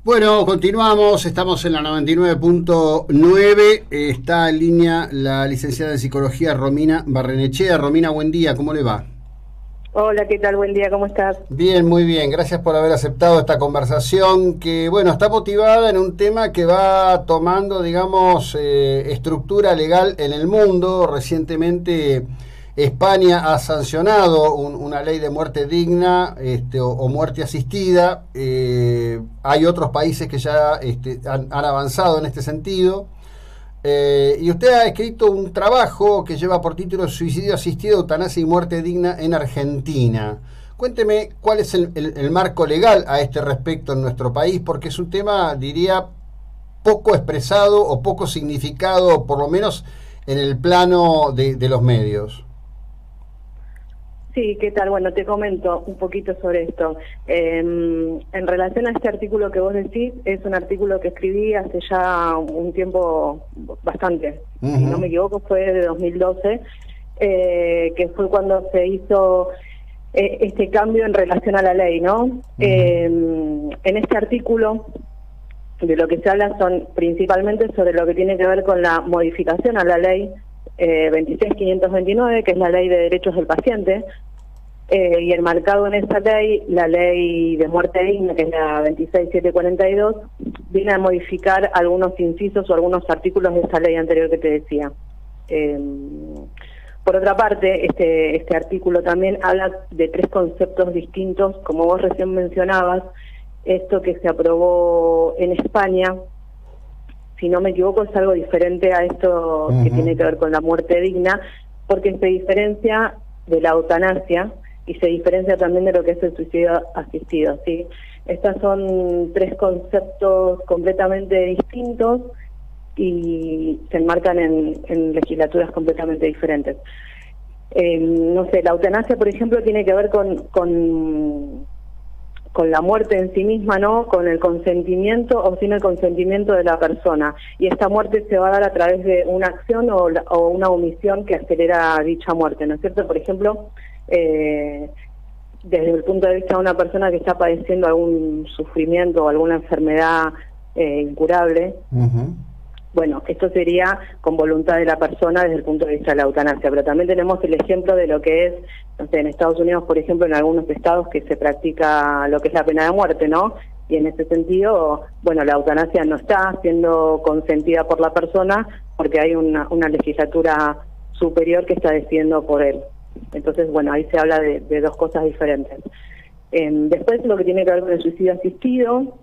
Bueno, continuamos, estamos en la 99.9, está en línea la licenciada en Psicología Romina Barrenechea. Romina, buen día, ¿cómo le va? Hola, ¿qué tal? Buen día, ¿cómo estás? Bien, muy bien, gracias por haber aceptado esta conversación que, bueno, está motivada en un tema que va tomando, digamos, estructura legal en el mundo. Recientemente España ha sancionado una ley de muerte digna o muerte asistida. Hay otros países que ya han avanzado en este sentido. Y usted ha escrito un trabajo que lleva por título Suicidio asistido, eutanasia y muerte digna en Argentina. Cuénteme cuál es el marco legal a este respecto en nuestro país, porque es un tema, diría, poco expresado o poco significado, por lo menos en el plano de los medios. Sí, ¿qué tal? Bueno, te comento un poquito sobre esto. En relación a este artículo que vos decís, es un artículo que escribí hace ya un tiempo bastante, si no me equivoco fue de 2012, que fue cuando se hizo este cambio en relación a la ley, ¿no? En este artículo de lo que se habla son principalmente sobre lo que tiene que ver con la modificación a la ley 26.529, que es la ley de derechos del paciente, y enmarcado en esa ley, la ley de muerte digna, que es la 26.742, viene a modificar algunos incisos o algunos artículos de esa ley anterior que te decía. Por otra parte, este artículo también habla de tres conceptos distintos, como vos recién mencionabas, esto que se aprobó en España, si no me equivoco, es algo diferente a esto que tiene que ver con la muerte digna, porque se diferencia de la eutanasia y se diferencia también de lo que es el suicidio asistido, ¿sí? Estos son tres conceptos completamente distintos y se enmarcan en legislaturas completamente diferentes. No sé, la eutanasia, por ejemplo, tiene que ver con la muerte en sí misma, ¿no? Con el consentimiento o sin el consentimiento de la persona. Y esta muerte se va a dar a través de una acción o una omisión que acelera dicha muerte, ¿no es cierto? Por ejemplo, desde el punto de vista de una persona que está padeciendo algún sufrimiento o alguna enfermedad incurable, bueno, esto sería con voluntad de la persona desde el punto de vista de la eutanasia, pero también tenemos el ejemplo de lo que es, no sé, en Estados Unidos, por ejemplo, en algunos estados que se practica lo que es la pena de muerte, ¿no? Y en ese sentido, bueno, la eutanasia no está siendo consentida por la persona porque hay una legislatura superior que está decidiendo por él. Entonces, bueno, ahí se habla de dos cosas diferentes. Después, lo que tiene que ver con el suicidio asistido,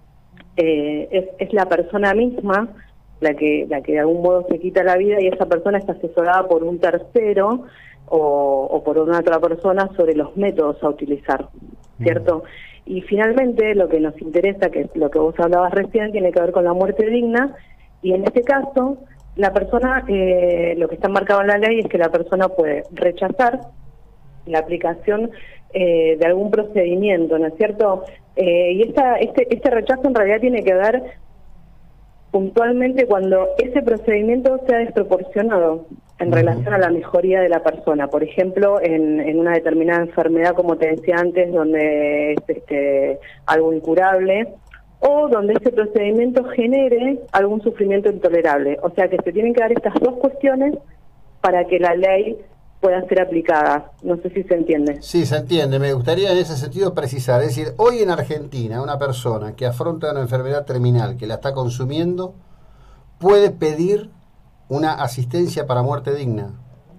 es la persona misma la que de algún modo se quita la vida y esa persona está asesorada por un tercero o por una otra persona sobre los métodos a utilizar, ¿cierto? Y finalmente lo que nos interesa, que es lo que vos hablabas recién, tiene que ver con la muerte digna, y en este caso la persona, lo que está marcado en la ley es que la persona puede rechazar la aplicación de algún procedimiento, ¿no es cierto? Y este rechazo en realidad tiene que ver puntualmente cuando ese procedimiento sea desproporcionado en relación a la mejoría de la persona. Por ejemplo, en una determinada enfermedad, como te decía antes, donde es algo incurable, o donde ese procedimiento genere algún sufrimiento intolerable. O sea que se tienen que dar estas dos cuestiones para que la ley pueda ser aplicada. No sé si se entiende. Sí, se entiende. Me gustaría en ese sentido precisar. Es decir, hoy en Argentina, una persona que afronta una enfermedad terminal, que la está consumiendo, puede pedir una asistencia para muerte digna.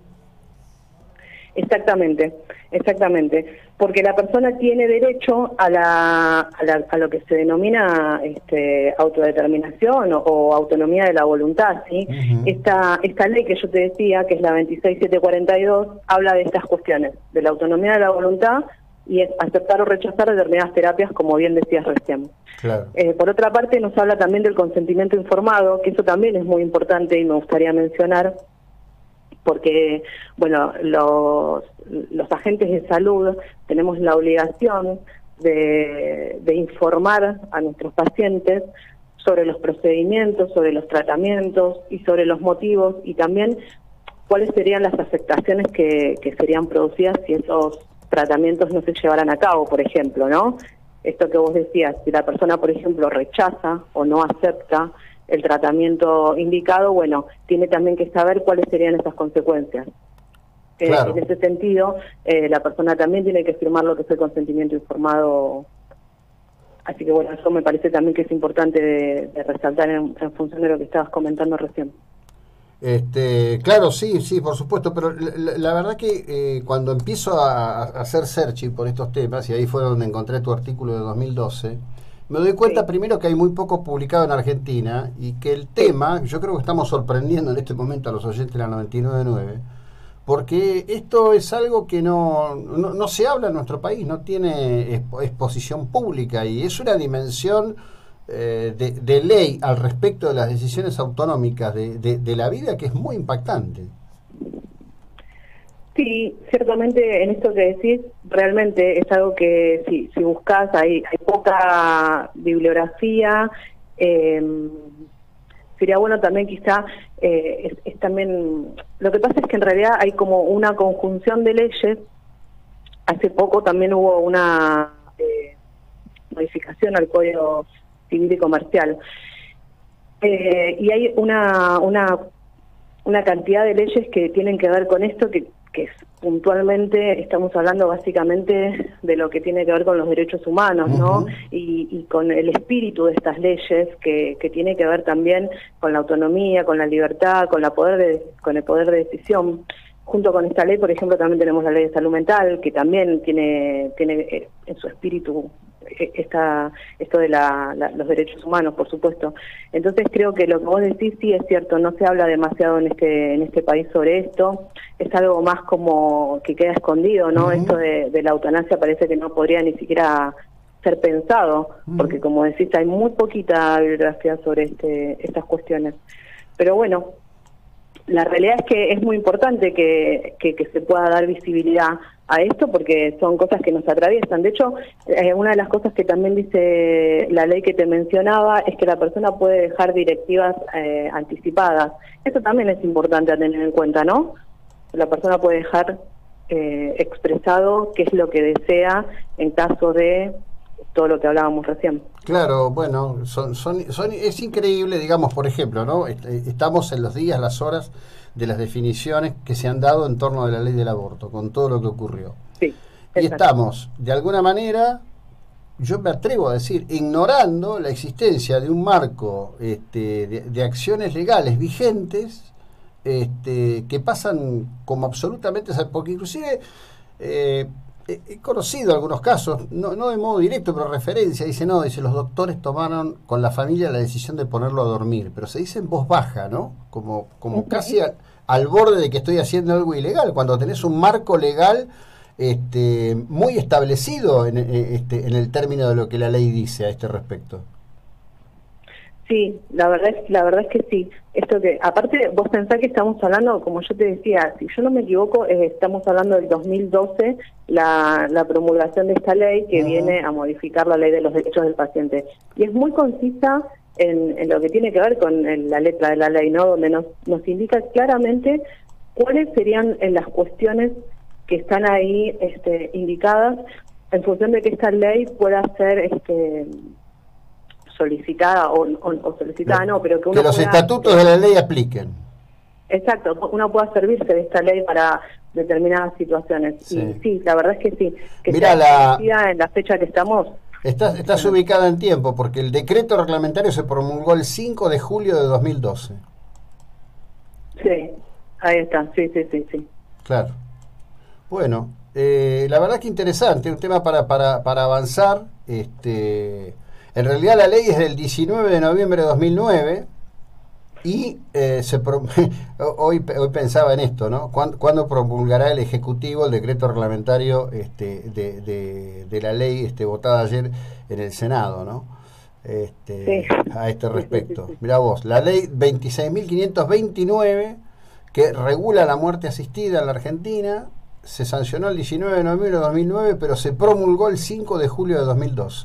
Exactamente, porque la persona tiene derecho a lo que se denomina autodeterminación o autonomía de la voluntad, ¿sí? Esta ley que yo te decía, que es la 26.742, habla de estas cuestiones, de la autonomía de la voluntad y es aceptar o rechazar determinadas terapias, como bien decías recién. Claro. Por otra parte, nos habla también del consentimiento informado, que eso también es muy importante y me gustaría mencionar, porque, bueno, los agentes de salud tenemos la obligación de informar a nuestros pacientes sobre los procedimientos, sobre los tratamientos y sobre los motivos, y también cuáles serían las afectaciones que serían producidas si esos tratamientos no se llevaran a cabo, por ejemplo, ¿no? esto que vos decías, si la persona, por ejemplo, rechaza o no acepta el tratamiento indicado, bueno, tiene también que saber cuáles serían esas consecuencias. Claro. En ese sentido, la persona también tiene que firmar lo que es el consentimiento informado. Así que bueno, eso me parece también que es importante de resaltar en función de lo que estabas comentando recién. Claro, sí, sí, por supuesto, pero la verdad que cuando empiezo a hacer searching por estos temas, y ahí fue donde encontré tu artículo de 2012, me doy cuenta primero que hay muy poco publicado en Argentina y que el tema, yo creo que estamos sorprendiendo en este momento a los oyentes de la 99.9, porque esto es algo que no se habla en nuestro país, no tiene exposición pública y es una dimensión de ley al respecto de las decisiones autonómicas de la vida que es muy impactante. Sí, ciertamente en esto que decís, realmente es algo que si buscas, hay poca bibliografía. Sería bueno también quizá, es también, lo que pasa es que en realidad hay como una conjunción de leyes. Hace poco también hubo una modificación al Código Civil y Comercial, y hay una cantidad de leyes que tienen que ver con esto, que puntualmente estamos hablando básicamente de lo que tiene que ver con los derechos humanos, ¿no? Y con el espíritu de estas leyes que tiene que ver también con la autonomía, con la libertad, con el poder de decisión. Junto con esta ley, por ejemplo, también tenemos la ley de salud mental, que también tiene en su espíritu esto de los derechos humanos, por supuesto. Entonces creo que lo que vos decís sí es cierto, no se habla demasiado en este país sobre esto, es algo más como que queda escondido, ¿no? Esto de la eutanasia parece que no podría ni siquiera ser pensado, porque como decís hay muy poquita bibliografía sobre estas cuestiones. Pero bueno, la realidad es que es muy importante que se pueda dar visibilidad a esto, porque son cosas que nos atraviesan. De hecho, una de las cosas que también dice la ley que te mencionaba es que la persona puede dejar directivas anticipadas. Eso también es importante a tener en cuenta, ¿no? La persona puede dejar expresado qué es lo que desea en caso de todo lo que hablábamos recién. Claro, bueno, es increíble, digamos, por ejemplo, ¿no? Estamos en los días, las horas de las definiciones que se han dado en torno a la ley del aborto, con todo lo que ocurrió. Sí, y estamos, de alguna manera, yo me atrevo a decir, ignorando la existencia de un marco de acciones legales vigentes que pasan como absolutamente, porque inclusive he conocido algunos casos, no de modo directo, pero referencia, dice los doctores tomaron con la familia la decisión de ponerlo a dormir, pero se dice en voz baja, ¿no? Como casi al borde de que estoy haciendo algo ilegal, cuando tenés un marco legal muy establecido en el término de lo que la ley dice a este respecto. Sí, la verdad es que sí. Esto que, aparte, vos pensás que estamos hablando, como yo te decía, si yo no me equivoco, estamos hablando del 2012, la promulgación de esta ley que viene a modificar la ley de los derechos del paciente. Y es muy concisa en lo que tiene que ver con la letra de la ley, ¿no? Donde nos indica claramente cuáles serían las cuestiones que están ahí indicadas en función de que esta ley pueda ser solicitada o solicitada no, pero que uno los estatutos de la ley apliquen. Exacto, uno pueda servirse de esta ley para determinadas situaciones. Sí. Y sí, la verdad es que sí. Que mirá, en la fecha que estamos. Estás ubicada en tiempo, porque el decreto reglamentario se promulgó el 5 de julio de 2012. Sí, ahí está, sí. Claro. Bueno, la verdad que interesante, un tema para avanzar. En realidad la ley es del 19 de noviembre de 2009 y hoy pensaba en esto, ¿no? ¿Cuándo promulgará el Ejecutivo el decreto reglamentario de la ley votada ayer en el Senado, ¿no? Sí. A este respecto. Sí. Mirá vos, la ley 26.529 que regula la muerte asistida en la Argentina se sancionó el 19 de noviembre de 2009, pero se promulgó el 5 de julio de 2012.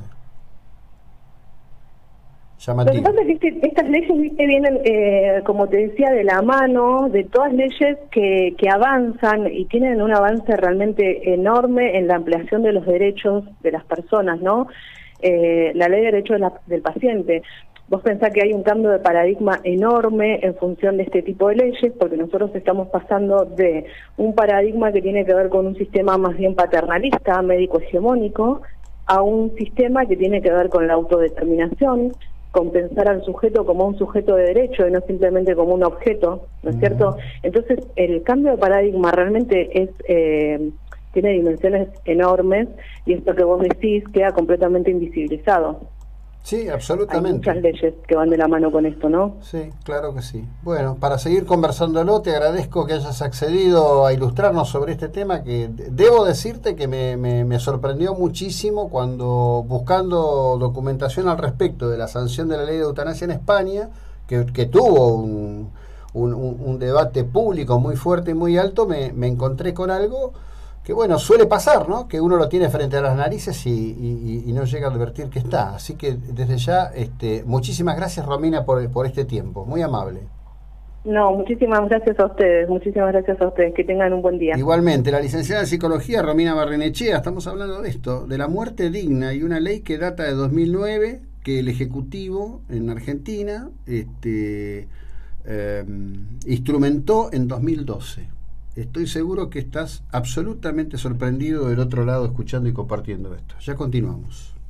Llamativo. Lo que pasa es que estas leyes vienen, como te decía, de la mano de todas leyes que avanzan y tienen un avance realmente enorme en la ampliación de los derechos de las personas, ¿no? la ley de derechos del paciente. Vos pensás que hay un cambio de paradigma enorme en función de este tipo de leyes, porque nosotros estamos pasando de un paradigma que tiene que ver con un sistema más bien paternalista, médico hegemónico, a un sistema que tiene que ver con la autodeterminación, con pensar al sujeto como un sujeto de derecho y no simplemente como un objeto, ¿no es cierto? Entonces, el cambio de paradigma realmente es tiene dimensiones enormes, y esto que vos decís queda completamente invisibilizado. Sí, absolutamente. Hay muchas leyes que van de la mano con esto, ¿no? Sí, claro que sí. Bueno, para seguir conversándolo, te agradezco que hayas accedido a ilustrarnos sobre este tema, que debo decirte que me sorprendió muchísimo cuando, buscando documentación al respecto de la sanción de la ley de eutanasia en España, que tuvo un debate público muy fuerte y muy alto, me encontré con algo que, bueno, suele pasar, ¿no? Que uno lo tiene frente a las narices y no llega a advertir que está. Así que desde ya, muchísimas gracias, Romina, por este tiempo. Muy amable. No, muchísimas gracias a ustedes, que tengan un buen día. Igualmente, la licenciada en Psicología, Romina Barrenechea, estamos hablando de esto, de la muerte digna, y una ley que data de 2009, que el Ejecutivo en Argentina instrumentó en 2012. Estoy seguro que estás absolutamente sorprendido del otro lado escuchando y compartiendo esto. Ya continuamos.